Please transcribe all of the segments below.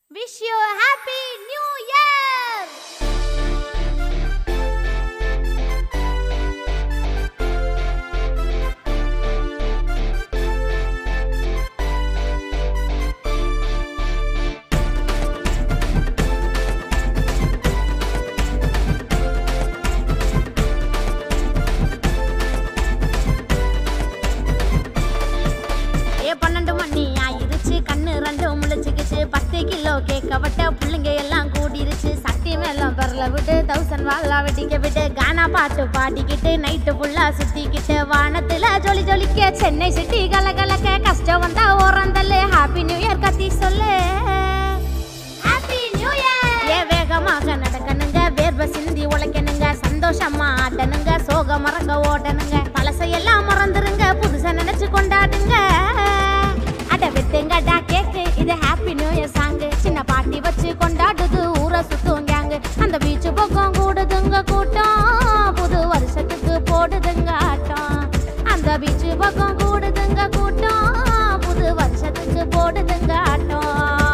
Wish you a happy new year! கேட்கப்பட்ட புள்ளிங்க எல்லாம் கூடிருச்சு சட்டி மேலம் பெறல விட்டு 1000 வாழா வெட்டிக்க விட்டு கானா பாட்டு பாடிக்கிட்டு நைட்டு ஃபுல்லா சுத்திக்கிட்டு வானத்துல ஜொலி ஜொலிக்க சென்னை சிட்டி கலகலக்க கஷ்டம் வந்தா ஓரந்தல்ல ஹாப்பி நியூ இயர் கத்தி சொல்லு ஹாப்பி நியூ இயர் ஏ வேகமாக நடக்கணுங்க வேர்வை சிந்தி உழைக்கணுங்க சந்தோஷமா ஆடணுங்க சோக மறக்க ஓடணுங்க பழசையெல்லாம் மறந்துருங்க புதுசா நினைச்சு கொண்டாடுங்க அட விட்டுங்கடா கேக்கு இது ஹாப்பி நியூ இயர் சாங் சின்ன பாட்டி வச்சு கொண்டாடுது ஊரை சுத்தும் கேங்கு அந்த பீச்சு பக்கம் கூடுதுங்க கூட்டம் புது வருஷத்துக்கு போடுதுங்க ஆட்டம் அந்த பீச்சு பக்கம் கூடுதுங்க கூட்டம் புது வருஷத்துக்கு போடுதுங்க ஆட்டம்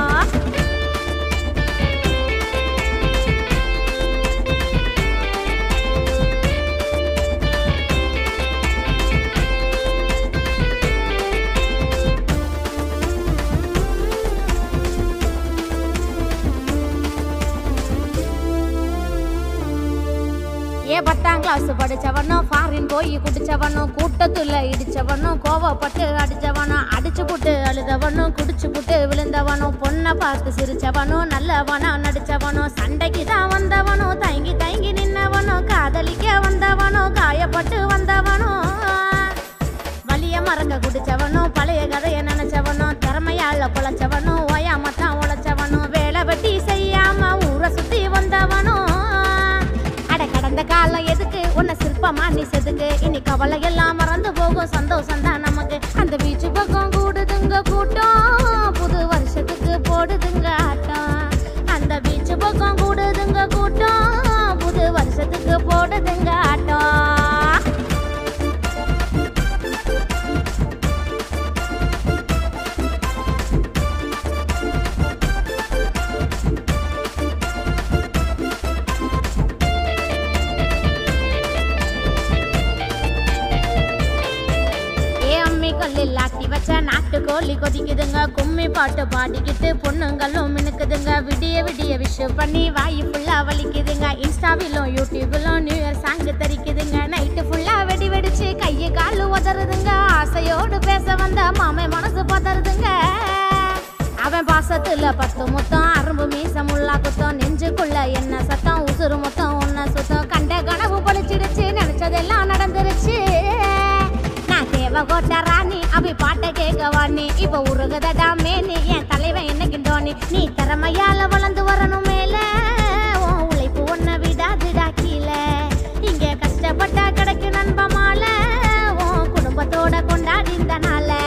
பத்தாம் கிளாஸ் படிச்சவனும் ஃபாரின் போய் குடிச்சவனும் கூட்டத்துல இடிச்சவனும் கோவப்பட்டு அடிச்சவனும் அடிச்சு புட்டு அழுதவனும் குடிச்சு புட்டு விழுந்தவனும் பொண்ணை பார்த்து சிரிச்சவனும் நல்லவனா நடிச்சவனும் சண்டைக்கு தான் வந்தவனும் தயங்கி தயங்கி நின்னவனும் காதலிக்க வந்தவனும் காயப்பட்டு வந்தவனும் வலிய மறக்க குடிச்சவனும் பழைய கதையை நினைச்சவனும் திறமையால பொழைச்சவனும் ஓயாமத்தான் உழைச்சவனும் வேலை வெட்டி செய்யாம ஊரை சுத்தி வந்தவனும் கடந்த காலம் எதுக்கு உன்னை சிற்பமா நீ செதுக்கு இனி கவலை எல்லாம் மறந்து போகும் சந்தோஷம் தான் நமக்கு அந்த பீச்சு பக்கம் கூடுதுங்க கூட்டம் புது வருஷத்துக்கு போடுதுங்க ஆட்டம் அந்த பீச்சு பக்கம் கூடுதுங்க கூட்டம் புது வருஷத்துக்கு போடுதுங்க ஆட்டம் லாட்டி வச்ச நாட்டுக்கோழி கொதிக்குதுங்க கும்மி பாட்டு பாடிக்கிட்டு பொண்ணுங்களும் மினுக்குதுங்க விடிய விடிய விஷ் பண்ணி வாய் ஃபுல்லா வலிக்குதுங்க இன்ஸ்டாவிலும் யூடியூபிலும் நியூ இயர் சாங் தரிக்குதுங்க நைட்டு ஃபுல்லா வெடி வெடிச்சு கையை காலு உதறுதுங்க ஆசையோடு பேச வந்த மாமை மனசு பதறுதுங்க அவன் பாசத்துல 10 முத்தம் அரும்பு மீசம் முள்ளா குத்தம் நெஞ்சுக்குள்ள என்ன சத்தம் உசுறு மொத்தம் ஒன்ன சுத்தம் கண்ட கனவு பழிச்சிடுச்சு நினைச்சதெல்லாம் நடந்துருச்சு தேவகோட்ட ராணி அபி பாட்ட கேட்கவானி இப்ப உருகுதடா மேனி என் தலைவன் என்னைக்கு டோனி நீ திறமையால வளர்ந்து வரணும் மேல உழைப்பு ஒன்ன விடாதுடா கீழே இங்க கஷ்டப்பட்டா கிடைக்கும் நண்பமால குடும்பத்தோட கொண்டாடி இந்த நாள